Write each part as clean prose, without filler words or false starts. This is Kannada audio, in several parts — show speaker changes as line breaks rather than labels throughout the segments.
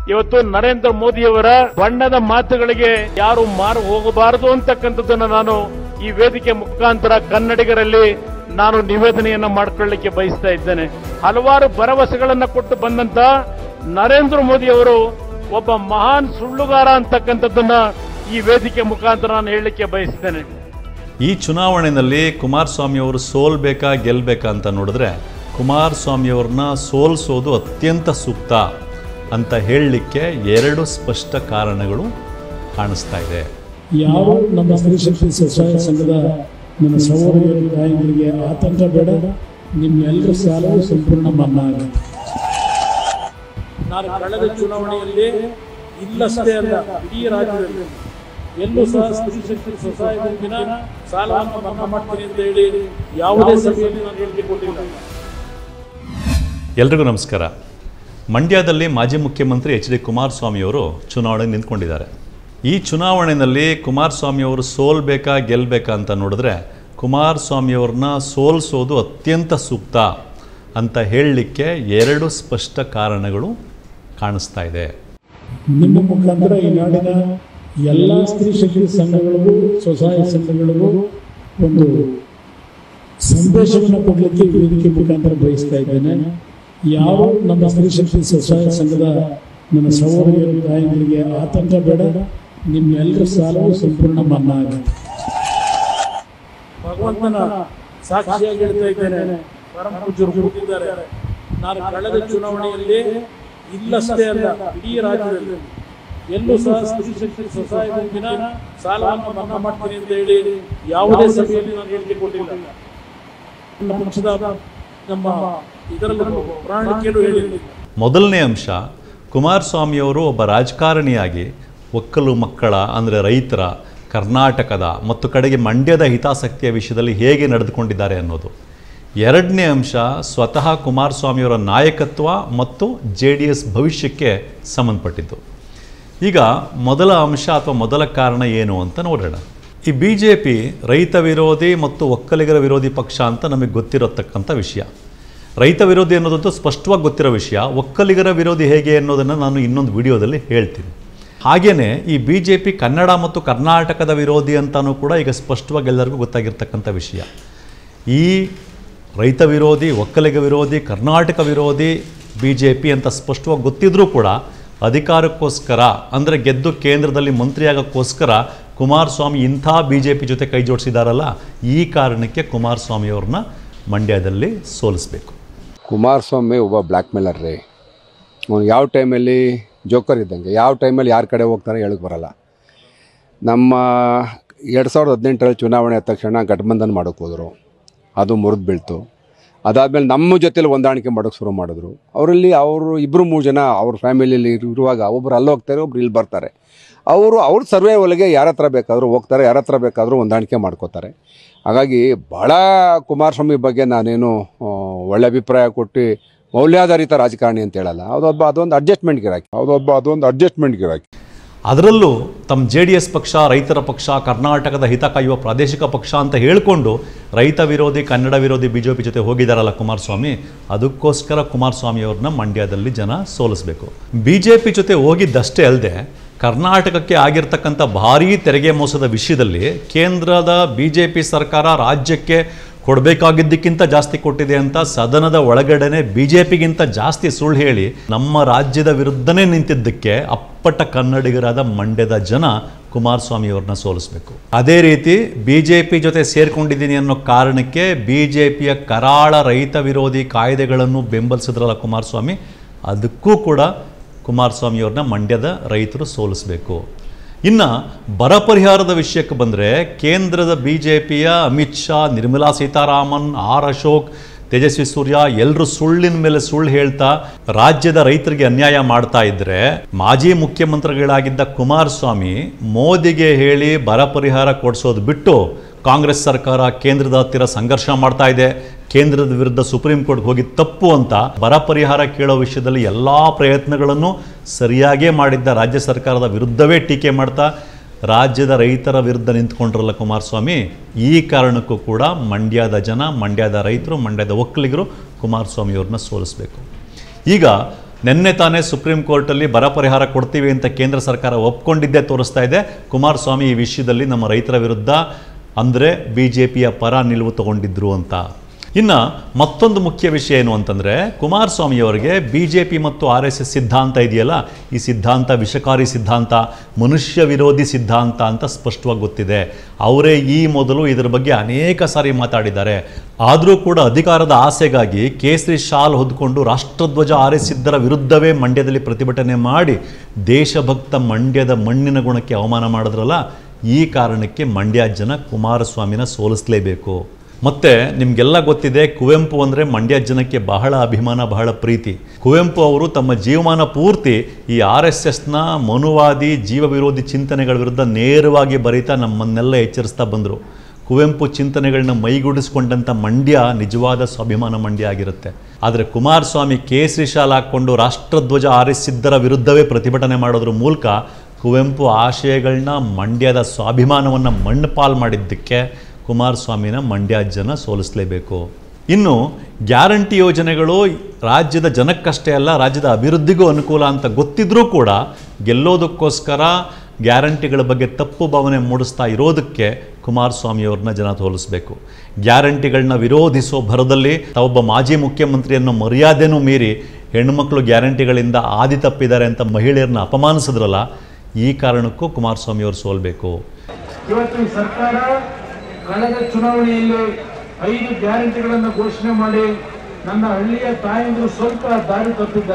ಇವತ್ತು ನರೇಂದ್ರ ಮೋದಿಯವರ ಬಣ್ಣದ ಮಾತುಗಳಿಗೆ ಯಾರು ಮಾರು ಹೋಗಬಾರದು ಅಂತಕ್ಕಂಥದ್ದನ್ನು ನಾನು ಈ ವೇದಿಕೆ ಮುಖಾಂತರ ಕನ್ನಡಿಗರಲ್ಲಿ ನಾನು ನಿವೇದನೆಯನ್ನ ಮಾಡಿಕೊಳ್ಳಲಿಕ್ಕೆ ಬಯಸ್ತಾ ಇದ್ದೇನೆ. ಹಲವಾರು ಭರವಸೆಗಳನ್ನ ಕೊಟ್ಟು ಬಂದಂತ ನರೇಂದ್ರ ಮೋದಿಯವರು ಒಬ್ಬ ಮಹಾನ್ ಸುಳ್ಳುಗಾರ ಅಂತಕ್ಕಂಥದ್ದನ್ನ ಈ ವೇದಿಕೆ ಮುಖಾಂತರ ನಾನು ಹೇಳಲಿಕ್ಕೆ ಬಯಸ್ತೇನೆ.
ಈ ಚುನಾವಣೆಯಲ್ಲಿ ಕುಮಾರಸ್ವಾಮಿ ಅವರು ಸೋಲ್ಬೇಕಾ ಗೆಲ್ಲಬೇಕಾ ಅಂತ ನೋಡಿದ್ರೆ ಕುಮಾರಸ್ವಾಮಿ ಅವ್ರನ್ನ ಸೋಲಿಸೋದು ಅತ್ಯಂತ ಸೂಕ್ತ ಅಂತ ಹೇಳಲಿಕ್ಕೆ ಎರಡು ಸ್ಪಷ್ಟ ಕಾರಣಗಳು ಕಾಣಿಸ್ತಾ ಇದೆ.
ಯಾವ ನಮ್ಮ ಸ್ತ್ರೀ ಶಕ್ತಿ ಸ್ವಸಹಾಯ ಸಂಘದ ನನ್ನ ಸಹೋದರಿಯರ ತಾಯಿಗಳಿಗೆ ಆತಂಕ ಬೇಡ, ನಿಮ್ಮೆಲ್ಲರ ಸಾಲವು ಸಂಪೂರ್ಣ ಮನ್ನಾ ಆಗುತ್ತೆ.
ನಾನು ಕಳೆದ ಚುನಾವಣೆಯಲ್ಲಿ ಇಲ್ಲಷ್ಟೇ ಅಲ್ಲ, ಇಡೀ ರಾಜ್ಯದಲ್ಲಿ ಎಲ್ಲೂ ಸಹ ಸ್ತ್ರೀ ಶಕ್ತಿ ಸ್ವಸಹಾಯ ಗುಂಪಿನ ಸಾಲವನ್ನು ಮನ್ನಾ ಮಾಡ್ತೀನಿ ಅಂತ ಹೇಳಿ ಯಾವುದೇ ಸಭೆಯಲ್ಲಿ ನಾನು ಹೇಳಿಕೆ ಕೊಟ್ಟಿಲ್ಲ.
ಎಲ್ರಿಗೂ ನಮಸ್ಕಾರ. ಮಂಡ್ಯದಲ್ಲಿ ಮಾಜಿ ಮುಖ್ಯಮಂತ್ರಿ ಎಚ್.ಡಿ. ಕುಮಾರಸ್ವಾಮಿಯವರು ಚುನಾವಣೆ ನಿಂತ್ಕೊಂಡಿದ್ದಾರೆ. ಈ ಚುನಾವಣೆಯಲ್ಲಿ ಕುಮಾರಸ್ವಾಮಿಯವರು ಸೋಲ್ಬೇಕಾ ಗೆಲ್ಲಬೇಕಾ ಅಂತ ನೋಡಿದ್ರೆ ಕುಮಾರಸ್ವಾಮಿಯವ್ರನ್ನ ಸೋಲಿಸೋದು ಅತ್ಯಂತ ಸೂಕ್ತ ಅಂತ ಹೇಳಲಿಕ್ಕೆ ಎರಡು ಸ್ಪಷ್ಟ ಕಾರಣಗಳು ಕಾಣಿಸ್ತಾ ಇದೆ.
ನಿಮ್ಮ ಮುಖಾಂತರ ಈ ನಾಡಿನ ಎಲ್ಲ ಸ್ತ್ರೀ ಶಕ್ತಿ ಸಂಘಗಳಿಗೂ ಸ್ವಸಹಾಯ ಸಂಘಗಳಿಗೂ ಒಂದು ಸಂದೇಶವನ್ನು ಕೊಡಲಿಕ್ಕೆ ವೇದಿಕೆ ಮುಖಾಂತರ ಬಯಸ್ತಾ ಇದ್ದೇನೆ. ಯಾವ ನಮ್ಮ ಸ್ತ್ರೀ ಶಕ್ತಿ ಸ್ವಸಹಾಯ ಸಂಘದ ನನ್ನ ಸಹೋದರಿಯರ ತಾಯಿಗಳಿಗೆ ಆತಂಕ ಬೇಡ, ನಿಮ್ಮೆಲ್ಲರ ಸಾಲವು ಸಂಪೂರ್ಣ ಮನ್ನಾ ಆಗುತ್ತೆ.
ಭಗವಂತನ ಸಾಕ್ಷಿಯಾಗಿ ಹೇಳ್ತಾ ಇದ್ದೇನೆ, ಪರಮ ಪೂಜ್ಯರು ಕೂತಿದ್ದಾರೆ. ನಾನು ಕಳೆದ ಚುನಾವಣೆಯಲ್ಲಿ ಇಲ್ಲಷ್ಟೇ ಅಲ್ಲ, ಇಡೀ ರಾಜ್ಯದಲ್ಲಿ ಎಲ್ಲೂ ಸಹ ಸ್ತ್ರೀ ಶಕ್ತಿ ಸ್ವಸಹಾಯ ಗುಂಪಿನ ಸಾಲವನ್ನು ಮನ್ನಾ ಮಾಡ್ತೀನಿ ಅಂತ ಹೇಳಿ ಯಾವುದೇ ಸಭೆಯಲ್ಲಿ ನಾನು ಹೇಳಿಕೆ ಕೊಟ್ಟಿಲ್ಲ. ನನ್ನ ಪಕ್ಷದ ನಮ್ಮ ಇದರಲ್ಲೂ ಪ್ರಣಾಳಿಕೆಯಲ್ಲೂ ಹೇಳಿಲ್ಲ.
ಮೊದಲನೇ ಅಂಶ, ಕುಮಾರಸ್ವಾಮಿಯವರು ಒಬ್ಬ ರಾಜಕಾರಣಿಯಾಗಿ ಒಕ್ಕಲು ಮಕ್ಕಳ ಅಂದರೆ ರೈತರ, ಕರ್ನಾಟಕದ ಮತ್ತು ಕಡೆಗೆ ಮಂಡ್ಯದ ಹಿತಾಸಕ್ತಿಯ ವಿಷಯದಲ್ಲಿ ಹೇಗೆ ನಡೆದುಕೊಂಡಿದ್ದಾರೆ ಅನ್ನೋದು. ಎರಡನೇ ಅಂಶ, ಸ್ವತಃ ಕುಮಾರಸ್ವಾಮಿಯವರ ನಾಯಕತ್ವ ಮತ್ತು JDS ಭವಿಷ್ಯಕ್ಕೆ ಸಂಬಂಧಪಟ್ಟಿದ್ದು. ಈಗ ಮೊದಲ ಅಂಶ ಅಥವಾ ಮೊದಲ ಕಾರಣ ಏನು ಅಂತ ನೋಡೋಣ. ಈ BJP ರೈತ ವಿರೋಧಿ ಮತ್ತು ಒಕ್ಕಲಿಗರ ವಿರೋಧಿ ಪಕ್ಷ ಅಂತ ನಮಗೆ ಗೊತ್ತಿರತಕ್ಕಂಥ ವಿಷಯ. ರೈತ ವಿರೋಧಿ ಅನ್ನೋದಂತೂ ಸ್ಪಷ್ಟವಾಗಿ ಗೊತ್ತಿರೋ ವಿಷಯ. ಒಕ್ಕಲಿಗರ ವಿರೋಧಿ ಹೇಗೆ ಅನ್ನೋದನ್ನು ನಾನು ಇನ್ನೊಂದು ವಿಡಿಯೋದಲ್ಲಿ ಹೇಳ್ತೀನಿ. ಹಾಗೆಯೇ ಈ BJP ಕನ್ನಡ ಮತ್ತು ಕರ್ನಾಟಕದ ವಿರೋಧಿ ಅಂತಲೂ ಕೂಡ ಈಗ ಸ್ಪಷ್ಟವಾಗಿ ಎಲ್ಲರಿಗೂ ಗೊತ್ತಾಗಿರ್ತಕ್ಕಂಥ ವಿಷಯ. ಈ ರೈತ ವಿರೋಧಿ, ಒಕ್ಕಲಿಗ ವಿರೋಧಿ, ಕರ್ನಾಟಕ ವಿರೋಧಿ BJP ಅಂತ ಸ್ಪಷ್ಟವಾಗಿ ಗೊತ್ತಿದ್ರೂ ಕೂಡ ಅಧಿಕಾರಕ್ಕೋಸ್ಕರ ಅಂದರೆ ಗೆದ್ದು ಕೇಂದ್ರದಲ್ಲಿ ಮಂತ್ರಿಯಾಗೋಕ್ಕೋಸ್ಕರ ಕುಮಾರಸ್ವಾಮಿ ಇಂಥ BJP ಜೊತೆ ಕೈ ಜೋಡಿಸಿದಾರಲ್ಲ, ಈ ಕಾರಣಕ್ಕೆ ಕುಮಾರಸ್ವಾಮಿಯವ್ರನ್ನ ಮಂಡ್ಯದಲ್ಲಿ ಸೋಲಿಸಬೇಕು.
ಕುಮಾರಸ್ವಾಮಿ ಒಬ್ಬ ಬ್ಲ್ಯಾಕ್ ಮೇಲರ್ ರೀ. ಅವನು ಯಾವ ಟೈಮಲ್ಲಿ ಜೋಕರ್ ಇದ್ದಂಗೆ, ಯಾವ ಟೈಮಲ್ಲಿ ಯಾರ ಕಡೆ ಹೋಗ್ತಾರೆ ಹೇಳಕ್ಕೆ ಬರಲ್ಲ. ನಮ್ಮ 2018ರಲ್ಲಿ ಚುನಾವಣೆ ಆದ ತಕ್ಷಣ ಗಠಬಂಧನ್ ಮಾಡೋಕ್ಕೆ ಹೋದರು, ಅದು ಮುರಿದು ಬೀಳ್ತು. ಅದಾದಮೇಲೆ ನಮ್ಮ ಜೊತೆಲಿ ಹೊಂದಾಣಿಕೆ ಮಾಡೋಕ್ಕೆ ಶುರು ಮಾಡಿದ್ರು. ಅವರಲ್ಲಿ ಅವರು 2-3 ಜನ ಅವ್ರ ಫ್ಯಾಮಿಲಿಯಲ್ಲಿ ಇರುವಾಗ ಒಬ್ಬರು ಅಲ್ಲಿ ಹೋಗ್ತಾರೆ, ಒಬ್ರು ಇಲ್ಲಿ ಬರ್ತಾರೆ. ಅವ್ರ ಸರ್ವೈವಲ್ಗೆ ಯಾರ ಹತ್ರ ಬೇಕಾದರೂ ಹೋಗ್ತಾರೆ, ಯಾರ ಹತ್ರ ಬೇಕಾದರೂ ಹೊಂದಾಣಿಕೆ ಮಾಡ್ಕೋತಾರೆ. ಹಾಗಾಗಿ ಭಾಳ ಕುಮಾರಸ್ವಾಮಿ ಬಗ್ಗೆ ನಾನೇನು ಒಳ್ಳೆ ಅಭಿಪ್ರಾಯ ಕೊಟ್ಟು ಮೌಲ್ಯಾಧಾರಿತ ರಾಜಕಾರಣಿ ಅಂತ ಹೇಳಲ್ಲ. ಅದೊಂದು ಅಡ್ಜಸ್ಟ್ಮೆಂಟ್ ಗಿರಾಕಿ.
ಅದರಲ್ಲೂ ತಮ್ಮ JDS ಪಕ್ಷ, ರೈತರ ಪಕ್ಷ, ಕರ್ನಾಟಕದ ಹಿತ ಕಾಯುವ ಪ್ರಾದೇಶಿಕ ಪಕ್ಷ ಅಂತ ಹೇಳಿಕೊಂಡು ರೈತ ವಿರೋಧಿ, ಕನ್ನಡ ವಿರೋಧಿ BJP ಜೊತೆ ಹೋಗಿದ್ದಾರಲ್ಲ ಕುಮಾರಸ್ವಾಮಿ, ಅದಕ್ಕೋಸ್ಕರ ಕುಮಾರಸ್ವಾಮಿಯವ್ರನ್ನ ಮಂಡ್ಯದಲ್ಲಿ ಜನ ಸೋಲಿಸಬೇಕು. BJP ಜೊತೆ ಹೋಗಿದ್ದಷ್ಟೇ ಅಲ್ಲದೆ ಕರ್ನಾಟಕಕ್ಕೆ ಆಗಿರ್ತಕ್ಕಂಥ ಭಾರೀ ತೆರಿಗೆ ಮೋಸದ ವಿಷಯದಲ್ಲಿ ಕೇಂದ್ರದ BJP ಸರ್ಕಾರ ರಾಜ್ಯಕ್ಕೆ ಕೊಡಬೇಕಾಗಿದ್ದಕ್ಕಿಂತ ಜಾಸ್ತಿ ಕೊಟ್ಟಿದೆ ಅಂತ ಸದನದ ಒಳಗಡೆನೆ BJPಗಿಂತ ಜಾಸ್ತಿ ಸುಳ್ಳು ಹೇಳಿ ನಮ್ಮ ರಾಜ್ಯದ ವಿರುದ್ಧನೇ ನಿಂತಿದ್ದಕ್ಕೆ ಅಪ್ಪಟ ಕನ್ನಡಿಗರಾದ ಮಂಡ್ಯದ ಜನ ಕುಮಾರಸ್ವಾಮಿಯವ್ರನ್ನ ಸೋಲಿಸಬೇಕು. ಅದೇ ರೀತಿ BJP ಜೊತೆ ಸೇರ್ಕೊಂಡಿದ್ದೀನಿ ಅನ್ನೋ ಕಾರಣಕ್ಕೆ BJPಯ ಕರಾಳ ರೈತ ವಿರೋಧಿ ಕಾಯ್ದೆಗಳನ್ನು ಬೆಂಬಲಿಸಿದ್ರಲ್ಲ ಕುಮಾರಸ್ವಾಮಿ, ಅದಕ್ಕೂ ಕೂಡ ಕುಮಾರಸ್ವಾಮಿಯವ್ರನ್ನ ಮಂಡ್ಯದ ರೈತರು ಸೋಲಿಸಬೇಕು. ಇನ್ನು ಬರ ಪರಿಹಾರದ ವಿಷಯಕ್ಕೆ ಬಂದರೆ ಕೇಂದ್ರದ BJPಯ ಅಮಿತ್ ಶಾ, ನಿರ್ಮಲಾ ಸೀತಾರಾಮನ್, ಆರ್ ಅಶೋಕ್, ತೇಜಸ್ವಿ ಸೂರ್ಯ ಎಲ್ಲರೂ ಸುಳ್ಳಿನ ಮೇಲೆ ಸುಳ್ಳು ಹೇಳ್ತಾ ರಾಜ್ಯದ ರೈತರಿಗೆ ಅನ್ಯಾಯ ಮಾಡ್ತಾ ಇದ್ರೆ, ಮಾಜಿ ಮುಖ್ಯಮಂತ್ರಿಗಳಾಗಿದ್ದ ಕುಮಾರಸ್ವಾಮಿ ಮೋದಿಗೆ ಹೇಳಿ ಬರ ಪರಿಹಾರ ಕೊಡಿಸೋದು ಬಿಟ್ಟು ಕಾಂಗ್ರೆಸ್ ಸರ್ಕಾರ ಕೇಂದ್ರದ ಹತ್ತಿರ ಸಂಘರ್ಷ ಮಾಡ್ತಾ ಇದೆ, ಕೇಂದ್ರದ ವಿರುದ್ಧ ಸುಪ್ರೀಂ ಕೋರ್ಟ್ಗೆ ಹೋಗಿ ತಪ್ಪು ಅಂತ ಬರ ಪರಿಹಾರ ಕೇಳೋ ವಿಷಯದಲ್ಲಿ ಎಲ್ಲ ಪ್ರಯತ್ನಗಳನ್ನು ಸರಿಯಾಗೇ ಮಾಡಿದ್ದ ರಾಜ್ಯ ಸರ್ಕಾರದ ವಿರುದ್ಧವೇ ಟೀಕೆ ಮಾಡ್ತಾ ರಾಜ್ಯದ ರೈತರ ವಿರುದ್ಧ ನಿಂತ್ಕೊಂಡ್ರಲ್ಲ ಕುಮಾರಸ್ವಾಮಿ. ಈ ಕಾರಣಕ್ಕೂ ಕೂಡ ಮಂಡ್ಯದ ಜನ, ಮಂಡ್ಯದ ರೈತರು, ಮಂಡ್ಯದ ಒಕ್ಕಲಿಗರು ಕುಮಾರಸ್ವಾಮಿಯವ್ರನ್ನ ಸೋಲಿಸಬೇಕು. ಈಗ ನಿನ್ನೆ ತಾನೇ ಸುಪ್ರೀಂ ಕೋರ್ಟಲ್ಲಿ ಬರ ಪರಿಹಾರ ಕೊಡ್ತೀವಿ ಅಂತ ಕೇಂದ್ರ ಸರ್ಕಾರ ಒಪ್ಕೊಂಡಿದ್ದೇ ತೋರಿಸ್ತಾ ಇದೆ ಕುಮಾರಸ್ವಾಮಿ ಈ ವಿಷಯದಲ್ಲಿ ನಮ್ಮ ರೈತರ ವಿರುದ್ಧ ಅಂದರೆ BJPಯ ಪರ ನಿಲುವು ತಗೊಂಡಿದ್ರು ಅಂತ. ಇನ್ನು ಮತ್ತೊಂದು ಮುಖ್ಯ ವಿಷಯ ಏನು ಅಂತಂದರೆ ಕುಮಾರಸ್ವಾಮಿಯವರಿಗೆ BJP ಮತ್ತು RSS ಸಿದ್ಧಾಂತ ಇದೆಯಲ್ಲ, ಈ ಸಿದ್ಧಾಂತ ವಿಷಕಾರಿ ಸಿದ್ಧಾಂತ, ಮನುಷ್ಯ ವಿರೋಧಿ ಸಿದ್ಧಾಂತ ಅಂತ ಸ್ಪಷ್ಟವಾಗಿ ಗೊತ್ತಿದೆ. ಅವರೇ ಈ ಮೊದಲು ಇದರ ಬಗ್ಗೆ ಅನೇಕ ಸಾರಿ ಮಾತಾಡಿದ್ದಾರೆ. ಆದರೂ ಕೂಡ ಅಧಿಕಾರದ ಆಸೆಗಾಗಿ ಕೇಸರಿ ಶಾಲ್ ಹೊದ್ಕೊಂಡು ರಾಷ್ಟ್ರಧ್ವಜ ಹಾರಿಸಿದ್ದರ ವಿರುದ್ಧವೇ ಮಂಡ್ಯದಲ್ಲಿ ಪ್ರತಿಭಟನೆ ಮಾಡಿ ದೇಶಭಕ್ತ ಮಂಡ್ಯದ ಮಣ್ಣಿನ ಗುಣಕ್ಕೆ ಅವಮಾನ ಮಾಡಿದ್ರಲ್ಲ, ಈ ಕಾರಣಕ್ಕೆ ಮಂಡ್ಯ ಜನ ಕುಮಾರಸ್ವಾಮಿನ ಸೋಲಿಸಲೇಬೇಕು. ಮತ್ತು ನಿಮಗೆಲ್ಲ ಗೊತ್ತಿದೆ, ಕುವೆಂಪು ಅಂದರೆ ಮಂಡ್ಯ ಜನಕ್ಕೆ ಬಹಳ ಅಭಿಮಾನ, ಬಹಳ ಪ್ರೀತಿ. ಕುವೆಂಪು ಅವರು ತಮ್ಮ ಜೀವಮಾನ ಪೂರ್ತಿ ಈ RSSನ ಮನುವಾದಿ ಜೀವ ವಿರೋಧಿ ಚಿಂತನೆಗಳ ವಿರುದ್ಧ ನೇರವಾಗಿ ಬರೀತಾ ನಮ್ಮನ್ನೆಲ್ಲ ಎಚ್ಚರಿಸ್ತಾ ಬಂದರು. ಕುವೆಂಪು ಚಿಂತನೆಗಳನ್ನ ಮೈಗೂಡಿಸ್ಕೊಂಡಂಥ ಮಂಡ್ಯ ನಿಜವಾದ ಸ್ವಾಭಿಮಾನ ಮಂಡ್ಯ ಆಗಿರುತ್ತೆ. ಆದರೆ ಕುಮಾರಸ್ವಾಮಿ ಕೇಸರಿ ಶಾಲ್ ಹಾಕ್ಕೊಂಡು ರಾಷ್ಟ್ರಧ್ವಜ ಹಾರಿಸಿದ್ದರ ವಿರುದ್ಧವೇ ಪ್ರತಿಭಟನೆ ಮಾಡೋದ್ರ ಮೂಲಕ ಕುವೆಂಪು ಆಶಯಗಳನ್ನ, ಮಂಡ್ಯದ ಸ್ವಾಭಿಮಾನವನ್ನು ಮಣ್ಣುಪಾಲು ಮಾಡಿದ್ದಕ್ಕೆ ಕುಮಾರಸ್ವಾಮಿನ ಮಂಡ್ಯ ಜನ ಸೋಲಿಸಲೇಬೇಕು. ಇನ್ನು ಗ್ಯಾರಂಟಿ ಯೋಜನೆಗಳು ರಾಜ್ಯದ ಜನಕ್ಕಷ್ಟೇ ಅಲ್ಲ, ರಾಜ್ಯದ ಅಭಿವೃದ್ಧಿಗೂ ಅನುಕೂಲ ಅಂತ ಗೊತ್ತಿದ್ರೂ ಕೂಡ ಗೆಲ್ಲೋದಕ್ಕೋಸ್ಕರ ಗ್ಯಾರಂಟಿಗಳ ಬಗ್ಗೆ ತಪ್ಪು ಭಾವನೆ ಮೂಡಿಸ್ತಾ ಇರೋದಕ್ಕೆ ಕುಮಾರಸ್ವಾಮಿಯವ್ರನ್ನ ಜನ ಸೋಲಿಸಬೇಕು. ಗ್ಯಾರಂಟಿಗಳನ್ನ ವಿರೋಧಿಸೋ ಭರದಲ್ಲಿ ತಾವೊಬ್ಬ ಮಾಜಿ ಮುಖ್ಯಮಂತ್ರಿಯನ್ನು ಮರ್ಯಾದೆನೂ ಮೀರಿ ಹೆಣ್ಣುಮಕ್ಕಳು ಗ್ಯಾರಂಟಿಗಳಿಂದ ಆದಿ ತಪ್ಪಿದ್ದಾರೆ ಅಂತ ಮಹಿಳೆಯರನ್ನ ಅಪಮಾನಿಸಿದ್ರಲ್ಲ, ಈ ಕಾರಣಕ್ಕೂ ಕುಮಾರಸ್ವಾಮಿಯವರು ಸೋಲ್ಬೇಕು.
ಇವತ್ತು ಈ ಸರ್ಕಾರ ಕಳೆದ ಚುನಾವಣೆಯಲ್ಲಿ 5 ಗ್ಯಾರಂಟಿಗಳನ್ನು ಘೋಷಣೆ ಮಾಡಿ ನನ್ನ ಹಳ್ಳಿಯ ತಾಯಂದಿರು ಸ್ವಲ್ಪ ದಾರಿ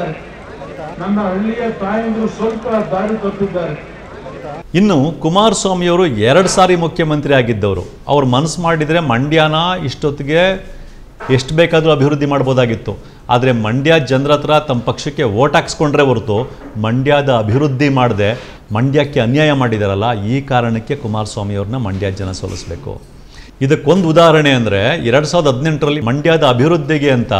ತಪ್ಪಿದ್ದಾರೆ.
ಇನ್ನು ಕುಮಾರಸ್ವಾಮಿಯವರು 2 ಸಾರಿ ಮುಖ್ಯಮಂತ್ರಿ ಆಗಿದ್ದವರು. ಅವ್ರು ಮನಸ್ಸು ಮಾಡಿದರೆ ಮಂಡ್ಯನ ಇಷ್ಟೊತ್ತಿಗೆ ಎಷ್ಟು ಬೇಕಾದರೂ ಅಭಿವೃದ್ಧಿ ಮಾಡ್ಬೋದಾಗಿತ್ತು. ಆದರೆ ಮಂಡ್ಯ ಜನರ ಹತ್ರ ತಮ್ಮ ಪಕ್ಷಕ್ಕೆ ವೋಟ್ ಹಾಕ್ಸ್ಕೊಂಡ್ರೆ ಹೊರತು ಮಂಡ್ಯದ ಅಭಿವೃದ್ಧಿ ಮಾಡದೆ ಮಂಡ್ಯಕ್ಕೆ ಅನ್ಯಾಯ ಮಾಡಿದಾರಲ್ಲ, ಈ ಕಾರಣಕ್ಕೆ ಕುಮಾರಸ್ವಾಮಿಯವ್ರನ್ನ ಮಂಡ್ಯ ಜನ ಸೋಲಿಸಬೇಕು. ಇದಕ್ಕೊಂದು ಉದಾಹರಣೆ ಅಂದರೆ 2018ರಲ್ಲಿ ಮಂಡ್ಯದ ಅಭಿವೃದ್ಧಿಗೆ ಅಂತ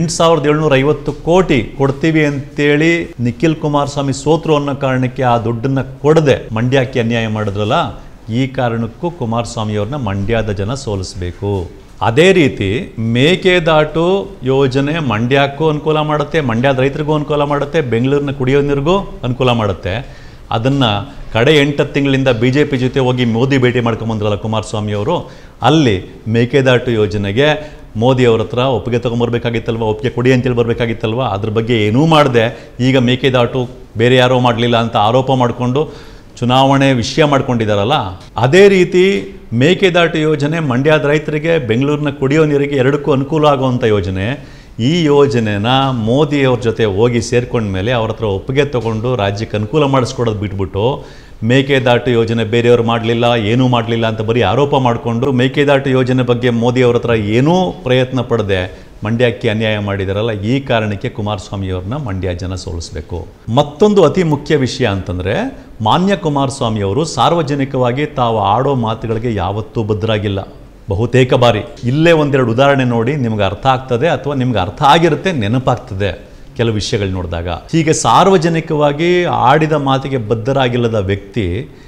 8,750 ಕೋಟಿ ಕೊಡ್ತೀವಿ ಅಂತೇಳಿ ನಿಖಿಲ್ ಕುಮಾರಸ್ವಾಮಿ ಸೋತ್ರು ಅನ್ನೋ ಕಾರಣಕ್ಕೆ ಆ ದುಡ್ಡನ್ನು ಕೊಡದೆ ಮಂಡ್ಯಕ್ಕೆ ಅನ್ಯಾಯ ಮಾಡಿದ್ರಲ್ಲ, ಈ ಕಾರಣಕ್ಕೂ ಕುಮಾರಸ್ವಾಮಿಯವ್ರನ್ನ ಮಂಡ್ಯದ ಜನ ಸೋಲಿಸಬೇಕು. ಅದೇ ರೀತಿ ಮೇಕೆದಾಟು ಯೋಜನೆ ಮಂಡ್ಯಕ್ಕೂ ಅನುಕೂಲ ಮಾಡುತ್ತೆ, ಮಂಡ್ಯದ ರೈತರಿಗೂ ಅನುಕೂಲ ಮಾಡುತ್ತೆ, ಬೆಂಗಳೂರಿನ ಕುಡಿಯೋ ನೀರಿಗೂ ಅನುಕೂಲ ಮಾಡುತ್ತೆ. ಅದನ್ನು ಕಡೆ 8 ತಿಂಗಳಿಂದ BJP ಜೊತೆ ಹೋಗಿ ಮೋದಿ ಭೇಟಿ ಮಾಡ್ಕೊಂಬಂದ್ರಲ್ಲ ಕುಮಾರಸ್ವಾಮಿಯವರು, ಅಲ್ಲಿ ಮೇಕೆದಾಟು ಯೋಜನೆಗೆ ಮೋದಿಯವ್ರ ಹತ್ರ ಒಪ್ಪಿಗೆ ತೊಗೊಂಬರ್ಬೇಕಾಗಿತ್ತಲ್ವ, ಒಪ್ಪಿಗೆ ಕೊಡಿ ಅಂತೇಳಿ ಬರಬೇಕಾಗಿತ್ತಲ್ವ, ಅದ್ರ ಬಗ್ಗೆ ಏನೂ ಮಾಡದೆ ಈಗ ಮೇಕೆದಾಟು ಬೇರೆ ಯಾರೋ ಮಾಡಲಿಲ್ಲ ಅಂತ ಆರೋಪ ಮಾಡಿಕೊಂಡು ಚುನಾವಣೆ ವಿಷಯ ಮಾಡ್ಕೊಂಡಿದ್ದಾರಲ್ಲ. ಅದೇ ರೀತಿ ಮೇಕೆದಾಟು ಯೋಜನೆ ಮಂಡ್ಯದ ರೈತರಿಗೆ, ಬೆಂಗಳೂರಿನ ಕುಡಿಯೋ ನೀರಿಗೆ ಎರಡಕ್ಕೂ ಅನುಕೂಲ ಆಗುವಂಥ ಯೋಜನೆ. ಈ ಯೋಜನೆನ ಮೋದಿಯವ್ರ ಜೊತೆ ಹೋಗಿ ಸೇರ್ಕೊಂಡ್ಮೇಲೆ ಅವ್ರ ಹತ್ರ ಒಪ್ಪಿಗೆ ತೊಗೊಂಡು ರಾಜ್ಯಕ್ಕೆ ಅನುಕೂಲ ಮಾಡಿಸ್ಕೊಡೋದು ಬಿಟ್ಬಿಟ್ಟು ಮೇಕೆದಾಟು ಯೋಜನೆ ಬೇರೆಯವರು ಮಾಡಲಿಲ್ಲ, ಏನೂ ಮಾಡಲಿಲ್ಲ ಅಂತ ಬರೀ ಆರೋಪ ಮಾಡಿಕೊಂಡು ಮೇಕೆದಾಟು ಯೋಜನೆ ಬಗ್ಗೆ ಮೋದಿಯವ್ರ ಹತ್ರ ಏನೂ ಪ್ರಯತ್ನ ಪಡದೆ ಮಂಡ್ಯಕ್ಕೆ ಅನ್ಯಾಯ ಮಾಡಿದಾರಲ್ಲ, ಈ ಕಾರಣಕ್ಕೆ ಕುಮಾರಸ್ವಾಮಿಯವ್ರನ್ನ ಮಂಡ್ಯ ಜನ ಸೋಲಿಸಬೇಕು. ಮತ್ತೊಂದು ಅತಿ ಮುಖ್ಯ ವಿಷಯ ಅಂತಂದರೆ, ಮಾನ್ಯ ಕುಮಾರಸ್ವಾಮಿಯವರು ಸಾರ್ವಜನಿಕವಾಗಿ ತಾವು ಆಡೋ ಮಾತುಗಳಿಗೆ ಯಾವತ್ತೂ ಬದ್ಧರಾಗಿಲ್ಲ. ಬಹುತೇಕ ಬಾರಿ ಇಲ್ಲೇ ಒಂದೆರಡು ಉದಾಹರಣೆ ನೋಡಿ ನಿಮ್ಗೆ ಅರ್ಥ ಆಗ್ತದೆ, ಅಥವಾ ನಿಮ್ಗೆ ಅರ್ಥ ಆಗಿರುತ್ತೆ, ನೆನಪಾಗ್ತದೆ ಕೆಲವು ವಿಷಯಗಳು ನೋಡಿದಾಗ. ಹೀಗೆ ಸಾರ್ವಜನಿಕವಾಗಿ ಆಡಿದ ಮಾತಿಗೆ ಬದ್ಧರಾಗಿಲ್ಲದ ವ್ಯಕ್ತಿ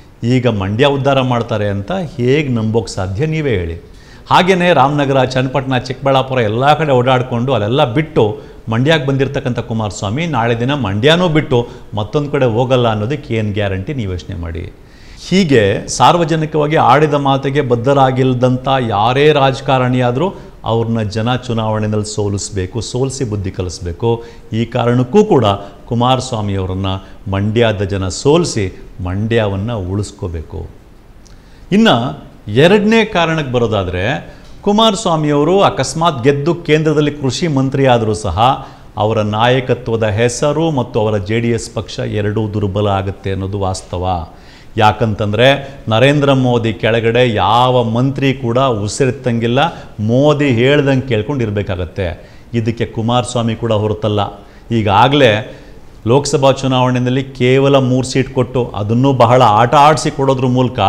ಈಗ ಮಂಡ್ಯ ಉದ್ಧಾರ ಮಾಡ್ತಾರೆ ಅಂತ ಹೇಗೆ ನಂಬೋಕೆ ಸಾಧ್ಯ, ನೀವೇ ಹೇಳಿ. ಹಾಗೆಯೇ ರಾಮನಗರ, ಚನ್ನಪಟ್ಟಣ, ಚಿಕ್ಕಬಳ್ಳಾಪುರ ಎಲ್ಲ ಕಡೆ ಓಡಾಡಿಕೊಂಡು ಅಲ್ಲೆಲ್ಲ ಬಿಟ್ಟು ಮಂಡ್ಯಕ್ಕೆ ಬಂದಿರತಕ್ಕಂಥ ಕುಮಾರಸ್ವಾಮಿ ನಾಳೆ ದಿನ ಮಂಡ್ಯನೂ ಬಿಟ್ಟು ಮತ್ತೊಂದು ಕಡೆ ಹೋಗಲ್ಲ ಅನ್ನೋದಕ್ಕೆ ಏನು ಗ್ಯಾರಂಟಿ, ನೀವು ಯೋಚನೆ ಮಾಡಿ. ಹೀಗೆ ಸಾರ್ವಜನಿಕವಾಗಿ ಆಡಿದ ಮಾತಿಗೆ ಬದ್ಧರಾಗಿಲ್ಲದಂಥ ಯಾರೇ ರಾಜಕಾರಣಿಯಾದರೂ ಅವ್ರನ್ನ ಜನ ಚುನಾವಣೆಯಲ್ಲಿ ಸೋಲಿಸಬೇಕು, ಸೋಲಿಸಿ ಬುದ್ಧಿ ಕಲಿಸ್ಬೇಕು. ಈ ಕಾರಣಕ್ಕೂ ಕೂಡ ಕುಮಾರಸ್ವಾಮಿಯವರನ್ನು ಮಂಡ್ಯದ ಜನ ಸೋಲಿಸಿ ಮಂಡ್ಯವನ್ನು ಉಳಿಸ್ಕೋಬೇಕು. ಇನ್ನು ಎರಡನೇ ಕಾರಣಕ್ಕೆ ಬರೋದಾದರೆ, ಕುಮಾರಸ್ವಾಮಿಯವರು ಅಕಸ್ಮಾತ್ ಗೆದ್ದು ಕೇಂದ್ರದಲ್ಲಿ ಕೃಷಿ ಮಂತ್ರಿ ಆದರೂ ಸಹ ಅವರ ನಾಯಕತ್ವದ ಹೆಸರು ಮತ್ತು ಅವರ JDS ಪಕ್ಷ ಎರಡೂ ದುರ್ಬಲ ಆಗುತ್ತೆ ಅನ್ನೋದು ವಾಸ್ತವ. ಯಾಕಂತಂದರೆ ನರೇಂದ್ರ ಮೋದಿ ಕೆಳಗಡೆ ಯಾವ ಮಂತ್ರಿ ಕೂಡ ಉಸಿರೆತ್ತಂಗಿಲ್ಲ, ಮೋದಿ ಹೇಳ್ದಂಗೆ ಕೇಳ್ಕೊಂಡಿರ್ಬೇಕಾಗತ್ತೆ. ಇದಕ್ಕೆ ಕುಮಾರಸ್ವಾಮಿ ಕೂಡ ಹೊರತಲ್ಲ. ಈಗಾಗಲೇ ಲೋಕಸಭಾ ಚುನಾವಣೆಯಲ್ಲಿ ಕೇವಲ 3 ಸೀಟ್ ಕೊಟ್ಟು ಅದನ್ನು ಬಹಳ ಆಟ ಆಡಿಸಿ ಕೊಡೋದ್ರ ಮೂಲಕ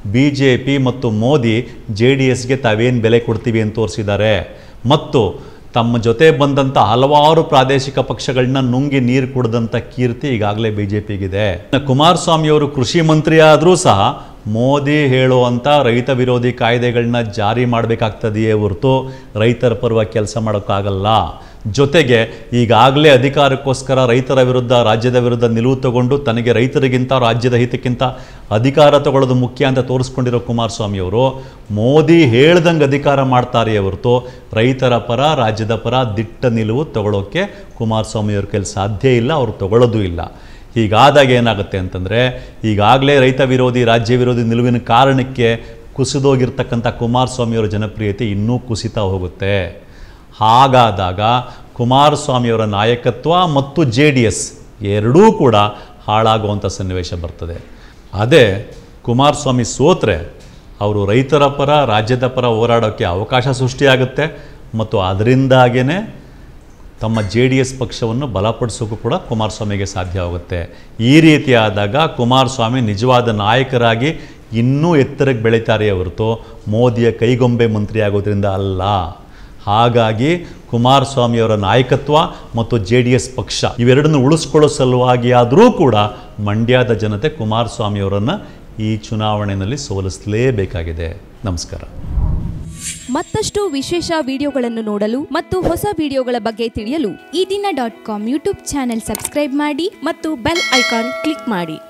BJP ಮತ್ತು ಮೋದಿ JDSಗೆ ತಾವೇನು ಬೆಲೆ ಕೊಡ್ತೀವಿ ಅಂತ ತೋರಿಸಿದ್ದಾರೆ. ಮತ್ತು ತಮ್ಮ ಜೊತೆ ಬಂದಂಥ ಹಲವಾರು ಪ್ರಾದೇಶಿಕ ಪಕ್ಷಗಳನ್ನ ನುಂಗಿ ನೀರು ಕುಡಿದಂಥ ಕೀರ್ತಿ ಈಗಾಗಲೇ BJPಗಿದೆ. ಕುಮಾರಸ್ವಾಮಿಯವರು ಕೃಷಿ ಮಂತ್ರಿ ಆದರೂ ಸಹ ಮೋದಿ ಹೇಳುವಂಥ ರೈತ ವಿರೋಧಿ ಕಾಯ್ದೆಗಳನ್ನ ಜಾರಿ ಮಾಡಬೇಕಾಗ್ತದೆಯೇ ಹೊರತು ರೈತರ ಪರವಾಗಿ ಕೆಲಸ ಮಾಡೋಕ್ಕಾಗಲ್ಲ. ಜೊತೆಗೆ ಈಗಾಗಲೇ ಅಧಿಕಾರಕ್ಕೋಸ್ಕರ ರೈತರ ವಿರುದ್ಧ, ರಾಜ್ಯದ ವಿರುದ್ಧ ನಿಲುವು ತಗೊಂಡು ತನಗೆ ರೈತರಿಗಿಂತ ರಾಜ್ಯದ ಹಿತಕ್ಕಿಂತ ಅಧಿಕಾರ ತಗೊಳ್ಳೋದು ಮುಖ್ಯ ಅಂತ ತೋರಿಸ್ಕೊಂಡಿರೋ ಕುಮಾರಸ್ವಾಮಿಯವರು ಮೋದಿ ಹೇಳ್ದಂಗೆ ಅಧಿಕಾರ ಮಾಡ್ತಾರೆ ಹೊರತು ರೈತರ ಪರ, ರಾಜ್ಯದ ಪರ ದಿಟ್ಟ ನಿಲುವು ತಗೊಳ್ಳೋಕ್ಕೆ ಕುಮಾರಸ್ವಾಮಿಯವ್ರ ಕೈಲಿ ಸಾಧ್ಯ ಇಲ್ಲ, ಅವರು ತಗೊಳ್ಳೋದು ಇಲ್ಲ. ಹೀಗಾದಾಗ ಏನಾಗುತ್ತೆ ಅಂತಂದರೆ, ಈಗಾಗಲೇ ರೈತ ವಿರೋಧಿ, ರಾಜ್ಯ ವಿರೋಧಿ ನಿಲುವಿನ ಕಾರಣಕ್ಕೆ ಕುಸಿದೋಗಿರ್ತಕ್ಕಂಥ ಕುಮಾರಸ್ವಾಮಿಯವರ ಜನಪ್ರಿಯತೆ ಇನ್ನೂ ಕುಸಿತಾ ಹೋಗುತ್ತೆ. ಹಾಗಾದಾಗ ಕುಮಾರಸ್ವಾಮಿಯವರ ನಾಯಕತ್ವ ಮತ್ತು JDS ಎರಡೂ ಕೂಡ ಹಾಳಾಗುವಂಥ ಸನ್ನಿವೇಶ ಬರ್ತದೆ. ಅದೇ ಕುಮಾರಸ್ವಾಮಿ ಸೋತ್ರೆ ಅವರು ರೈತರ ಪರ, ರಾಜ್ಯದ ಪರ ಹೋರಾಡೋಕ್ಕೆ ಅವಕಾಶ ಸೃಷ್ಟಿಯಾಗುತ್ತೆ ಮತ್ತು ಅದರಿಂದಾಗೇ ತಮ್ಮ JDS ಪಕ್ಷವನ್ನು ಬಲಪಡಿಸೋಕ್ಕೂ ಕೂಡ ಕುಮಾರಸ್ವಾಮಿಗೆ ಸಾಧ್ಯವಾಗುತ್ತೆ. ಈ ರೀತಿ ಆದಾಗ ಕುಮಾರಸ್ವಾಮಿ ನಿಜವಾದ ನಾಯಕರಾಗಿ ಇನ್ನೂ ಎತ್ತರಕ್ಕೆ ಬೆಳೀತಾರೆ ಹೊರತು ಮೋದಿಯ ಕೈಗೊಂಬೆ ಮಂತ್ರಿ ಆಗೋದ್ರಿಂದ ಅಲ್ಲ. ಹಾಗಾಗಿ ಕುಮಾರಸ್ವಾಮಿಯವರ ನಾಯಕತ್ವ ಮತ್ತು JDS ಪಕ್ಷ ಇವೆರಡನ್ನು ಉಳಿಸ್ಕೊಳ್ಳೋ ಸಲುವಾಗಿ ಆದರೂ ಕೂಡ ಮಂಡ್ಯದ ಜನತೆ ಕುಮಾರಸ್ವಾಮಿಯವರನ್ನು ಈ ಚುನಾವಣೆಯಲ್ಲಿ ಸೋಲಿಸಲೇಬೇಕಾಗಿದೆ. ನಮಸ್ಕಾರ.
ಮತ್ತಷ್ಟು ವಿಶೇಷ ವಿಡಿಯೋಗಳನ್ನು ನೋಡಲು ಮತ್ತು ಹೊಸ ವಿಡಿಯೋಗಳ ಬಗ್ಗೆ ತಿಳಿಯಲು
ಈ ದಿನ .com ಯೂಟ್ಯೂಬ್ ಚಾನೆಲ್ ಸಬ್ಸ್ಕ್ರೈಬ್ ಮಾಡಿ ಮತ್ತು ಬೆಲ್ ಐಕಾನ್ ಕ್ಲಿಕ್ ಮಾಡಿ.